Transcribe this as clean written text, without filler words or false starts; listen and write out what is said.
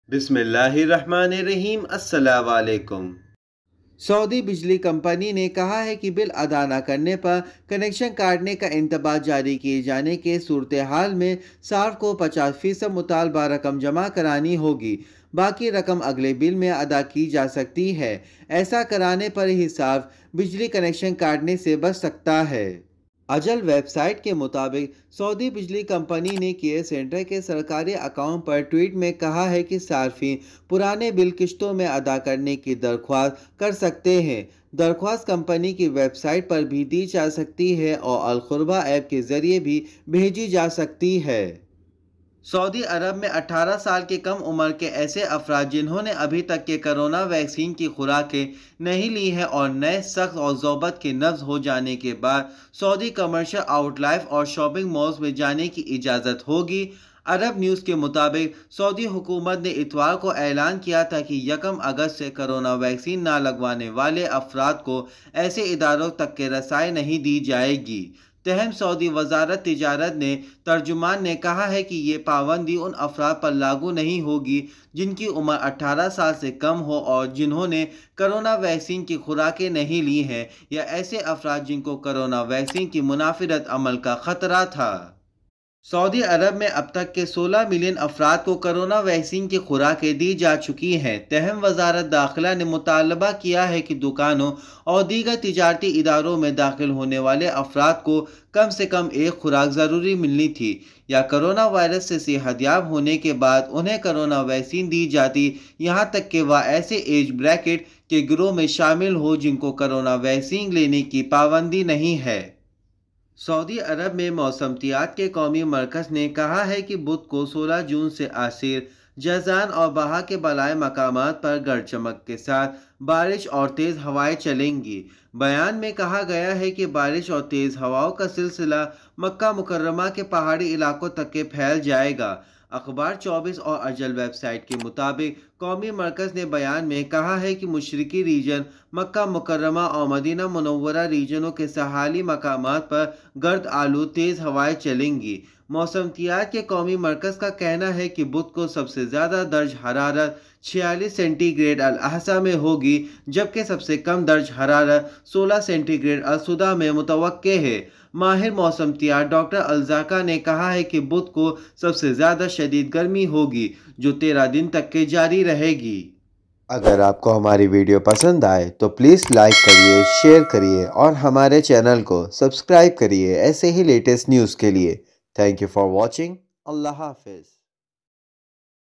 बिस्मिल्लाहिर्रहमानिर्रहीम। अस्सलाम वालेकुम। सऊदी बिजली कंपनी ने कहा है कि बिल अदा न करने पर कनेक्शन काटने का इंतबाह जारी किए जाने के सूरत हाल में सार्फ को 50% मुतालबा रकम जमा करानी होगी। बाकी रकम अगले बिल में अदा की जा सकती है। ऐसा कराने पर ही सार्फ बिजली कनेक्शन काटने से बच सकता है। अजल वेबसाइट के मुताबिक सऊदी बिजली कंपनी ने केयर सेंटर के सरकारी अकाउंट पर ट्वीट में कहा है कि सार्फिन पुराने बिल किश्तों में अदा करने की दरख्वास्त कर सकते हैं। दरख्वास्त कंपनी की वेबसाइट पर भी दी जा सकती है और अल कुरबा ऐप के जरिए भी भेजी जा सकती है। सऊदी अरब में 18 साल के कम उम्र के ऐसे अफराद जिन्होंने अभी तक के कोरोना वैक्सीन की खुराकें नहीं ली हैं और नए सख्त और ज़ोबत के नफ्ज हो जाने के बाद सऊदी कमर्शियल आउटलाइफ और शॉपिंग मॉल्स में जाने की इजाज़त होगी। अरब न्यूज़ के मुताबिक सऊदी हुकूमत ने इतवार को ऐलान किया था कि 1 अगस्त से कोरोना वैक्सीन ना लगवाने वाले अफराद को ऐसे इदारों तक के रसाई नहीं दी जाएगी। तहम सऊदी वजारत तिजारत ने तर्जुमान ने कहा है कि ये पाबंदी उन अफराद पर लागू नहीं होगी जिनकी उम्र 18 साल से कम हो और जिन्होंने कोरोना वैक्सीन की खुराकें नहीं ली हैं या ऐसे अफराद जिनको कोरोना वैक्सीन की मुनाफिरत अमल का खतरा था। सऊदी अरब में अब तक के 16 मिलियन अफराद को कोरोना वैक्सीन की खुराकें दी जा चुकी हैं। तहम वजारत दाखिला ने मुतालबा किया है कि दुकानों और दीगर तिजारती इदारों में दाखिल होने वाले अफराद को कम से कम एक खुराक ज़रूरी मिलनी थी या कोरोना वायरस से सेहतयाब होने के बाद उन्हें कोरोना वैक्सीन दी जाती, यहाँ तक कि वह ऐसे एज ब्रैकेट के गिरोह में शामिल हो जिनको कोरोना वैक्सीन लेने की पाबंदी नहीं है। सऊदी अरब में मौसमियात के कौमी मरकज़ ने कहा है कि बुध को 16 जून से आसिर जैजान और बहा के बलाए मकामात पर गरज चमक के साथ बारिश और तेज़ हवाएं चलेंगी। बयान में कहा गया है कि बारिश और तेज़ हवाओं का सिलसिला मक्का मुकर्रमा के पहाड़ी इलाकों तक के फैल जाएगा। अखबार 24 और अजल वेबसाइट के मुताबिक कौमी मरकज़ ने बयान में कहा है कि मशरिकी रीजन मक्का मुकर्रमा और मदीना मुनव्वरा रीजनों के सहाली मकामात पर गर्द आलू तेज़ हवाएं चलेंगी। मौसमियात के कौमी मरकज़ का कहना है कि बुध को सबसे ज़्यादा दर्ज हरारत 46 सेंटीग्रेड अल अहसा में होगी जबकि सबसे कम दर्ज हरारत 16 सेंटीग्रेड अल सुदा में मुतवक्के है। माहिर मौसमियात डॉक्टर अलजाका ने कहा है कि बुध को सबसे ज़्यादा शदीद गर्मी होगी जो 13 दिन तक के जारी रहेगी। अगर आपको हमारी वीडियो पसंद आए तो प्लीज़ लाइक करिए, शेयर करिए और हमारे चैनल को सब्सक्राइब करिए ऐसे ही लेटेस्ट न्यूज़ के लिए। Thank you for watching. अल्लाह हाफिज़।